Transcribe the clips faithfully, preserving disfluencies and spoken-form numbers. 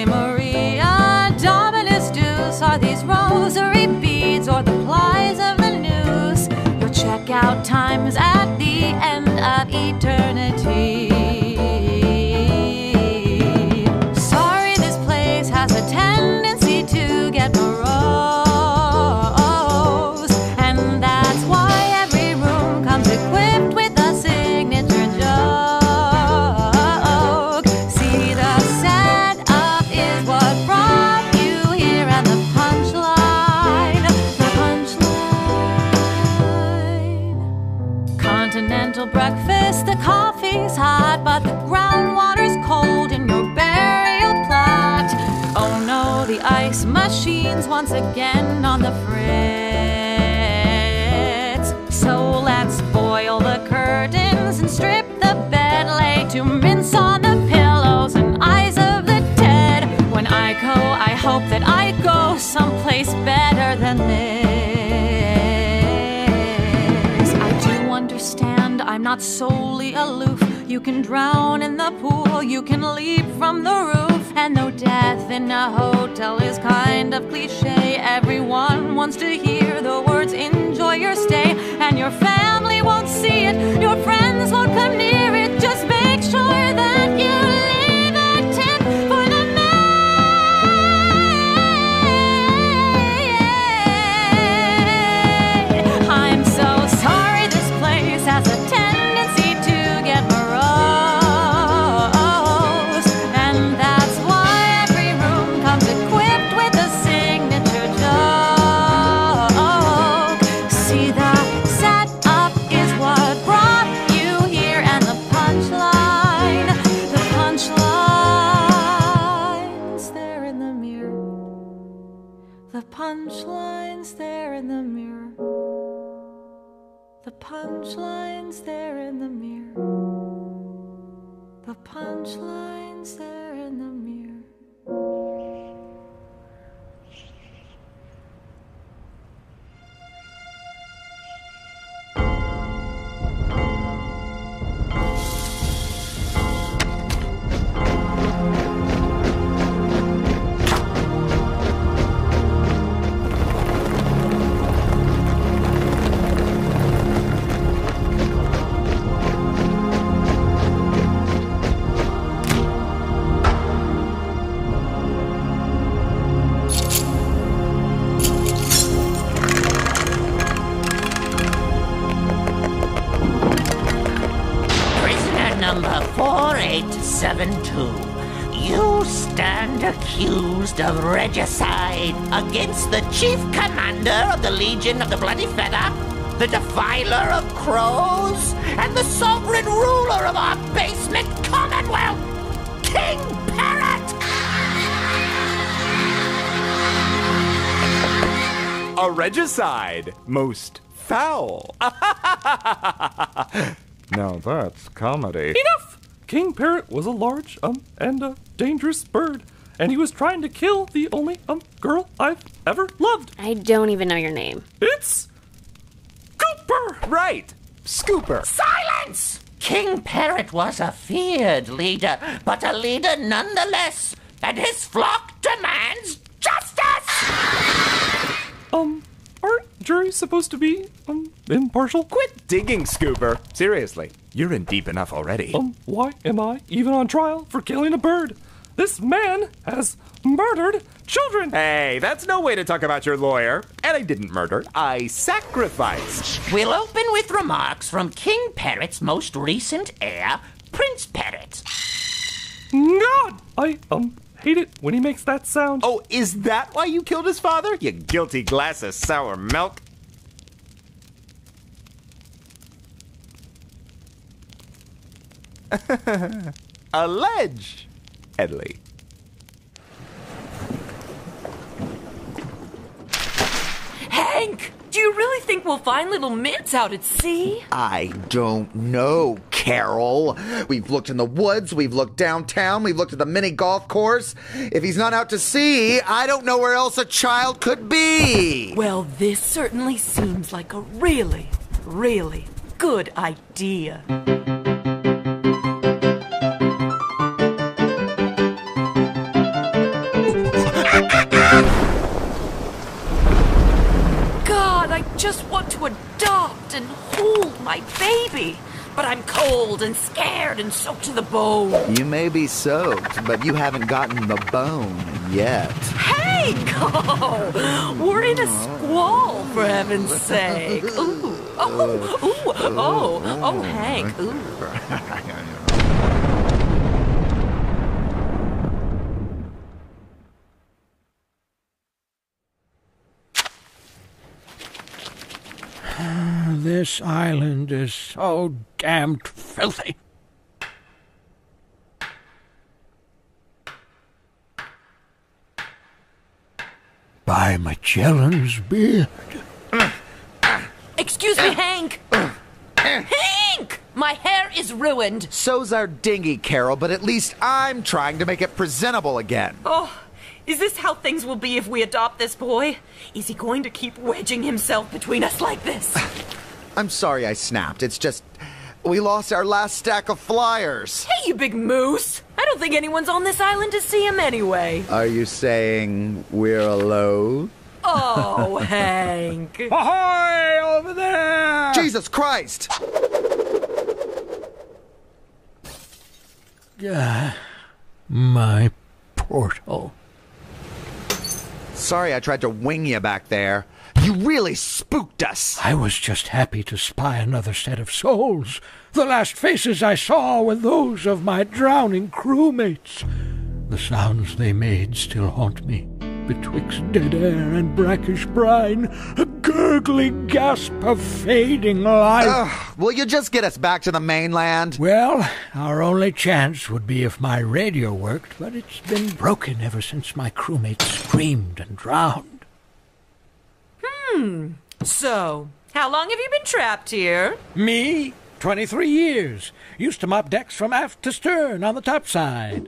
Maria, Dominus Deus. Are these rosary beads or the plies of the news? Your checkout time's at the end of eternity. Sorry, this place has a tendency to get morose, and that's why every room comes equipped with a signature joke. See, the setup is what brought you here, and the punchline, the punchline. Continental breakfast, the coffee's hot, but the groundwater's cold in your burial plot. Oh no, the ice machine's once again on the fritz. So let's boil the curtains and strip the bed, lay to mince on the pillows and eyes of the dead. When I go, I hope that I go someplace better than this. I do understand I'm not solely aloof. You can drown in the pool, you can leap from the roof, and though death in a hotel is kind of cliche, everyone wants to hear the words enjoy your stay. And your family won't see it, your friends won't come near it. Just make sure that you leave a tip for the maid. I'm so sorry, this place has a tendency to get morose, and that's why every room comes equipped with a signature joke. See, the setup is what brought you here, and the punchline, the punchline's there in the mirror. The punchline's there in the mirror. The punchline's there in the mirror. The punchline's there in the mirror. four eight seven two. You stand accused of regicide against the chief commander of the Legion of the Bloody Feather, the defiler of crows, and the sovereign ruler of our basement commonwealth, King Parrot! A regicide, most foul. Now that's comedy. Enough! King Parrot was a large, um, and a dangerous bird, and he was trying to kill the only, um, girl I've ever loved. I don't even know your name. It's Cooper! Right, Scooper. Silence! King Parrot was a feared leader, but a leader nonetheless, and his flock demands justice! Um, aren't juries supposed to be, um, impartial? Quit digging, Scooper. Seriously, you're in deep enough already. Um, why am I even on trial for killing a bird? This man has murdered children! Hey, that's no way to talk about your lawyer. And I didn't murder, I sacrificed. We'll open with remarks from King Parrot's most recent heir, Prince Parrot. God! I, um, hate it when he makes that sound. Oh, is that why you killed his father? You guilty glass of sour milk. Allegedly. Hank, do you really think we'll find little Mitts out at sea? I don't know, Carole. We've looked in the woods, we've looked downtown, we've looked at the mini golf course. If he's not out to sea, I don't know where else a child could be. Well, this certainly seems like a really, really good idea. just want to adopt and hold my baby. But I'm cold and scared and soaked to the bone. You may be soaked, but you haven't gotten the bone yet. Hey, oh, we're in a squall, for heaven's sake. Ooh, oh, ooh, oh, oh, Hank, ooh. This island is so damned filthy. By Magellan's beard. Excuse me, Hank. Hank! My hair is ruined. So's our dinghy, Carole, but at least I'm trying to make it presentable again. Oh, is this how things will be if we adopt this boy? Is he going to keep wedging himself between us like this? I'm sorry I snapped. It's just, we lost our last stack of flyers. Hey, you big moose! I don't think anyone's on this island to see him anyway. Are you saying we're alone? Oh, Hank. Ahoy over there! Jesus Christ! Ah, my portal. Sorry I tried to wing you back there. You really spooked us. I was just happy to spy another set of souls. The last faces I saw were those of my drowning crewmates. The sounds they made still haunt me. Betwixt dead air and brackish brine, a gurgling gasp of fading life. Ugh, will you just get us back to the mainland? Well, our only chance would be if my radio worked, but it's been broken ever since my crewmates screamed and drowned. Hmm. So, how long have you been trapped here? Me? Twenty-three years. Used to mop decks from aft to stern on the topside.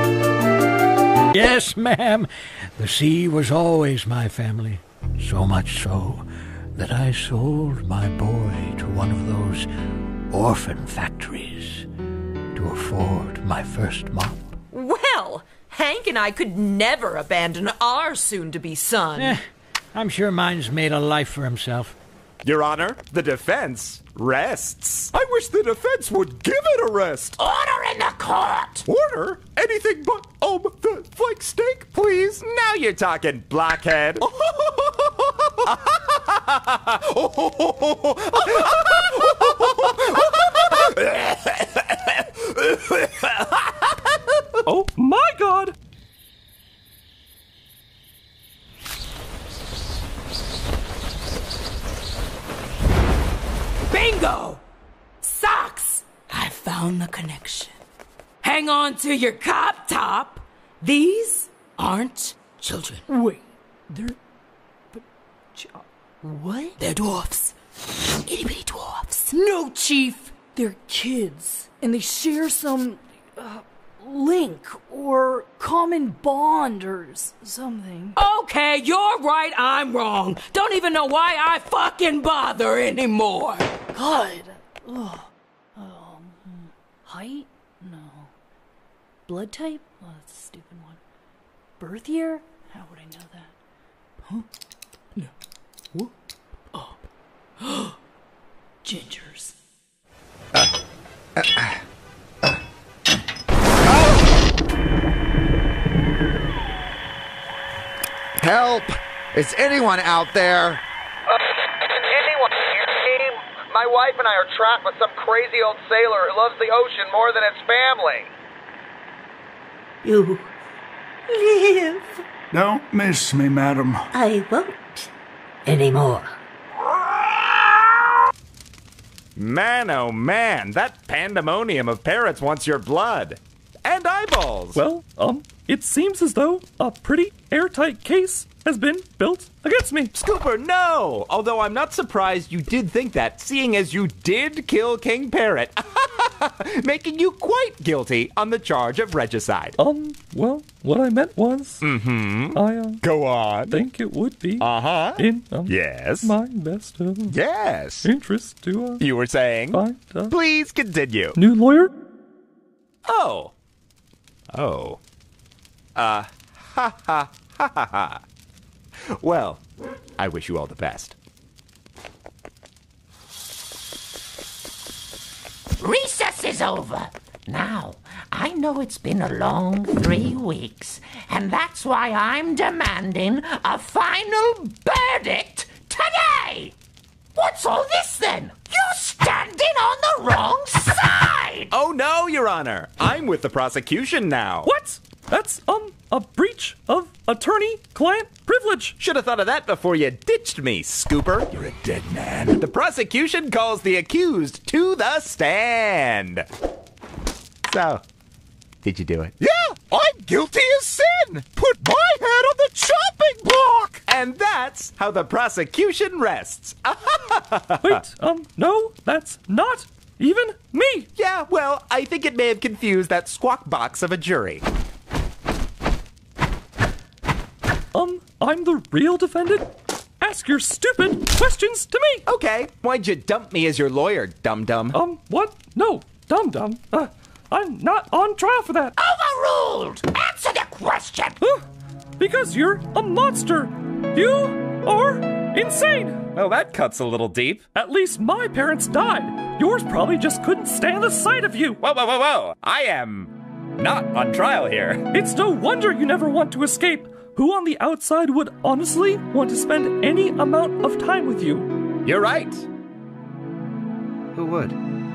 Yes, ma'am. The sea was always my family. So much so that I sold my boy to one of those orphan factories to afford my first mop. Well, Hank and I could never abandon our soon-to-be son. Eh, I'm sure mine's made a life for himself. Your Honor, the defense rests. I wish the defense would give it a rest. Order in the court! Order? Anything but, um, the flank steak, please? Now you're talking, blockhead. Oh my God! Bingo! Socks! I found the connection. Hang on to your cop top. These aren't children. Wait, they're... But, What? They're dwarfs. Itty bitty dwarfs. No, Chief. They're kids, and they share some uh, link or common bond or s- something. Okay, you're right, I'm wrong. Don't even know why I fucking bother anymore. God. Ugh. Um, height? No. Blood type? Oh, that's a stupid one. Birth year? How would I know that? Huh? No. What? Oh. Gingers. Help! Is anyone out there? Anyone here, team? My wife and I are trapped with some crazy old sailor who loves the ocean more than its family. You live. Don't miss me, madam. I won't anymore. Man, oh man, that pandemonium of parrots wants your blood. And eyeballs. Well, um, it seems as though a pretty airtight case has been built against me. Scooper, no! Although I'm not surprised you did think that, seeing as you did kill King Parrot, making you quite guilty on the charge of regicide. Um, well, what I meant was... Mm-hmm. I, uh... Go on. think it would be... Uh-huh. In, um... Yes. my best, uh... Yes. interest to, uh... You were saying? find, uh... Please continue. new lawyer? Oh. Oh. Uh, ha ha ha ha ha. Well, I wish you all the best. is over. Now, I know it's been a long three weeks, and that's why I'm demanding a final verdict today. What's all this, then? You standing on the wrong side! Oh, no, Your Honor. I'm with the prosecution now. What? That's, um, a breach of attorney-client privilege. Should have thought of that before you ditched me, Scooper. You're a dead man. The prosecution calls the accused to the stand. So, did you do it? Yeah, I'm guilty as sin. Put my head on the chopping block. And that's how the prosecution rests. Wait, um, no, that's not even me. Yeah, well, I think it may have confused that squawk box of a jury. Um, I'm the real defendant? Ask your stupid questions to me. Okay, why'd you dump me as your lawyer, dum-dum? Um, what? No, dum-dum. Uh, I'm not on trial for that. Overruled! Answer the question! Uh, because you're a monster. You are insane. Well, that cuts a little deep. At least my parents died. Yours probably just couldn't stand the sight of you. Whoa, whoa, whoa, whoa. I am not on trial here. It's no wonder you never want to escape. Who on the outside would honestly want to spend any amount of time with you? You're right. Who would?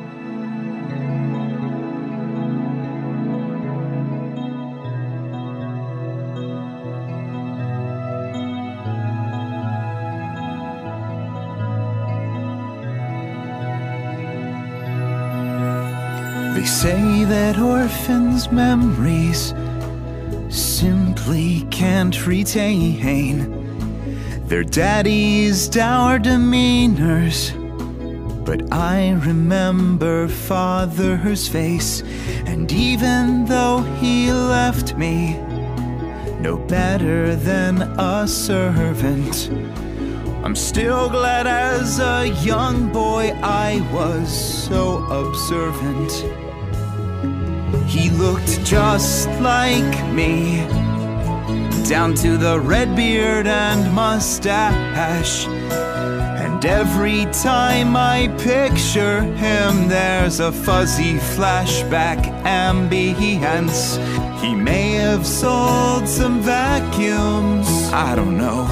They say that orphans' memories simply can't retain their daddy's dour demeanors, but I remember father's face, and even though he left me no better than a servant, I'm still glad as a young boy I was so observant. He looked just like me, down to the red beard and mustache. And every time I picture him, there's a fuzzy flashback ambience. He may have sold some vacuums, I don't know,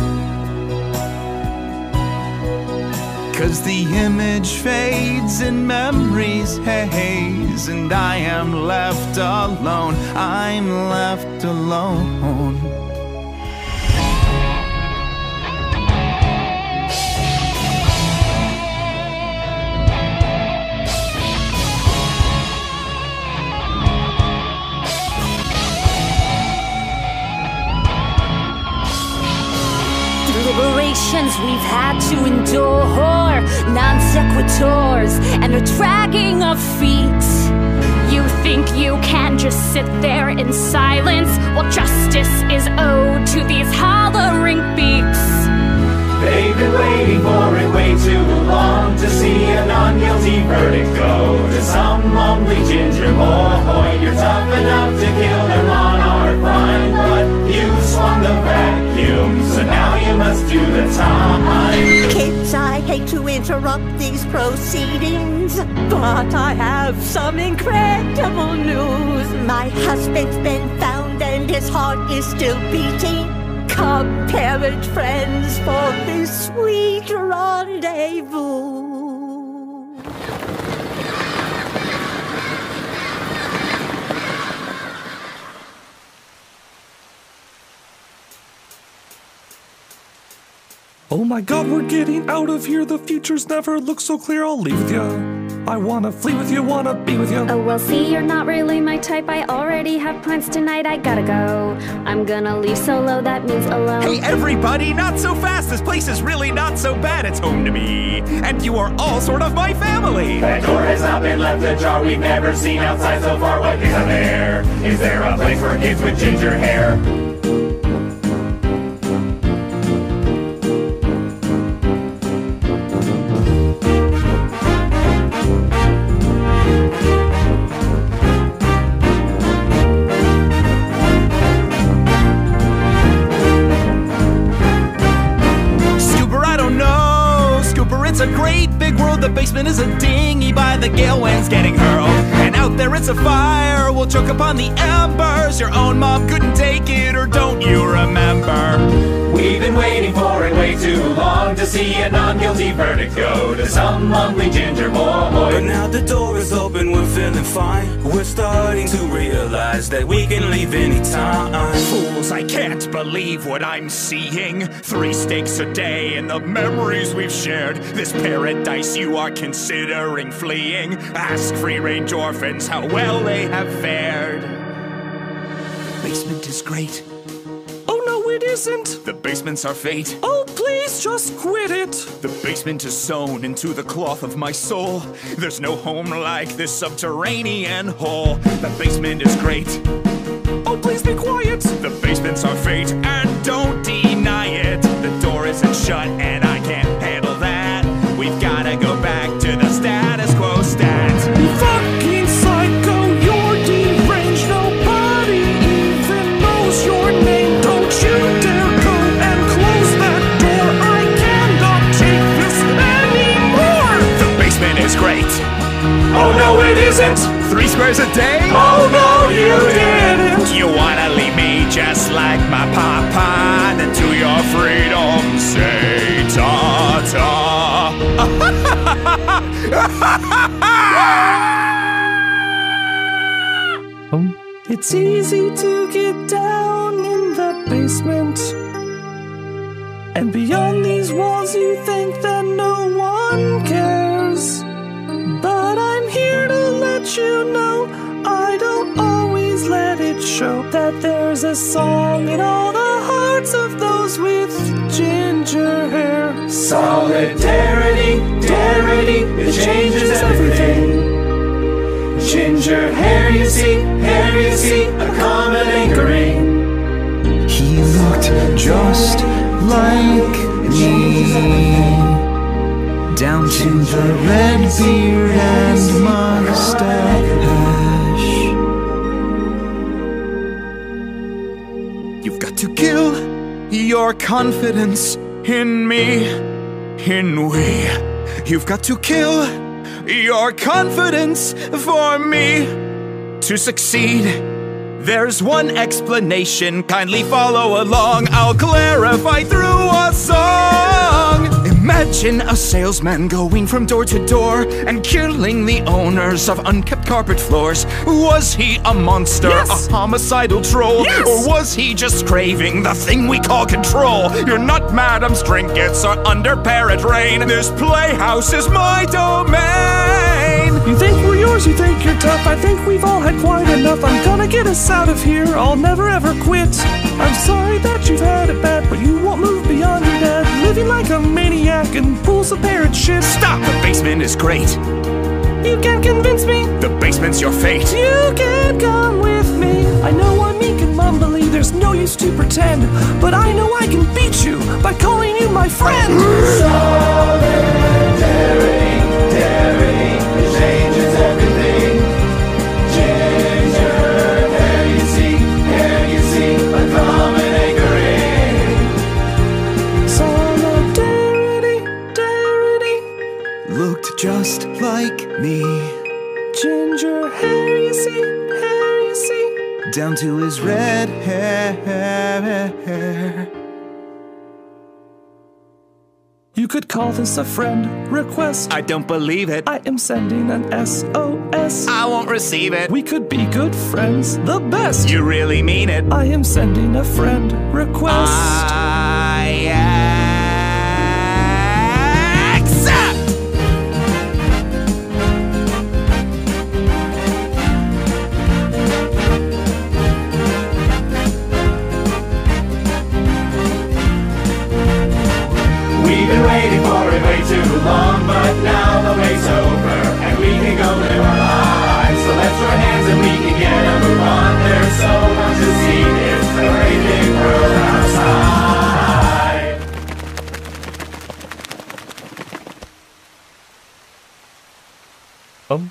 'cause the image fades and memories haze, and I am left alone, I'm left alone. Deliberations we've had to endure, non sequiturs and a dragging of feet. You think you can just sit there in silence while justice is owed to these hollering beaks. They've been waiting for it way too long to see a non-guilty verdict go to some lonely ginger boy. You're tough enough to kill them on our fine, but you swung the vacuum, so now you must do the time. Kids, I hate to interrupt these proceedings, but I have some incredible news. My husband's been found and his heart is still beating. Come, parent friends, for this sweet rendezvous. Oh my god, we're getting out of here. The future's never looked so clear. I'll leave with you. I wanna flee with you, wanna be with you. Oh, well, see, you're not really my type. I already have plans tonight. I gotta go. I'm gonna leave solo, that means alone. Hey, everybody, not so fast. This place is really not so bad. It's home to me. And you are all sort of my family. That door has not been left ajar. We've never seen outside so far. What is out there? Is there a place for kids with ginger hair? It's a great big world, the basement is a dinghy by the gale winds getting hurled. And now out there it's a fire. We'll choke upon the embers. Your own mom couldn't take it, or don't you remember? We've been waiting for it way too long to see a non-guilty verdict go to some lonely ginger boy. But now the door is open, we're feeling fine. We're starting to realize that we can leave anytime. Fools, I can't believe what I'm seeing. Three steaks a day and the memories we've shared. This paradise you are considering fleeing. Ask free-range orphans how well they have fared. Basement is great. Oh no, it isn't. The basement's our fate. Oh, please just quit it. The basement is sewn into the cloth of my soul. There's no home like this subterranean hole. The basement is great. Oh, please be quiet. The basement's our fate, and don't deny it. The door isn't shut, and I can't handle that. We've gotta go back to the status quo stat. You fucking psycho, you're deranged. Nobody even knows your name. Don't you dare go and close that door. I cannot take this anymore. The basement is great. Oh no, it isn't. Three squares a day? Oh no, you didn't. You wanna leave me just like my papa, then to your freedom say ta-ta. um, it's easy to get down in the basement, and beyond these walls you think that no one cares. But I'm here to let you know I don't always let it show. That there's a song in all the hearts of those with ginger hair. Solidarity, darity, it changes everything. Ginger hair, you see, hair, you see, a common anchoring. He looked just like me, down to the red beard and mustache. You've got to kill your confidence in me, in we. You've got to kill your confidence for me to succeed. There's one explanation, kindly follow along. I'll clarify through a song. Imagine a salesman going from door to door and killing the owners of unkept carpet floors. Was he a monster, yes. a homicidal troll? Yes. Or was he just craving the thing we call control? You're not Madam's trinkets or under parrot rain. This playhouse is my domain. You think we're yours, you think you're tough. I think we've all had quite enough. I'm gonna get us out of here, I'll never ever quit. I'm sorry that you've had it bad, but you won't move beyond your dad. Living like a maniac and pools of parrot shit. Stop! The basement is great. You can't convince me. The basement's your fate. You can't come with me. I know I'm meek and mumbly, there's no use to pretend, but I know I can beat you by calling you my friend. Solidarity, darity, it changes everything. Ginger hair, you see, hair, you see, a common anchoring. Solidarity, darity, looked just like me. Ginger hair, you see, hair, you see, down to his red hair. You could call this a friend request. I don't believe it. I am sending an S O S. I won't receive it. We could be good friends, the best. You really mean it? I am sending a friend request. I accept! We've been waiting for it way too long, but now the wait's over and we can go live our lives. So let's join hands and we can get a move on. There's so much to see, it's the great big world outside. Um.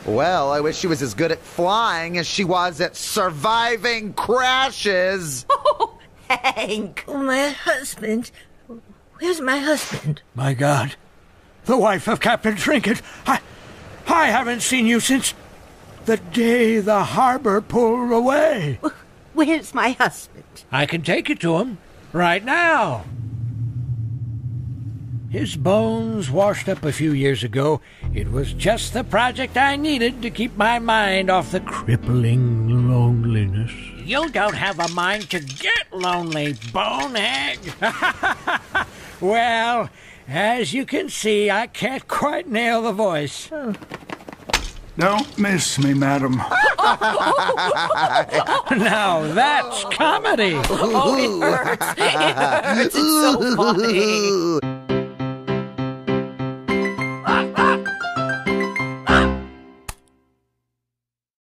Well, I wish she was as good at flying as she was at surviving crashes. Oh, Hank. My husband. Where's my husband? My God. The wife of Captain Trinket. I, I haven't seen you since the day the harbor pulled away. Where's my husband? I can take you to him right now. His bones washed up a few years ago. It was just the project I needed to keep my mind off the crippling loneliness. You don't have a mind to get lonely, bonehead. Well, as you can see, I can't quite nail the voice. Oh. Don't miss me, madam. Now that's comedy. Oh, it hurts. It hurts. It's so funny.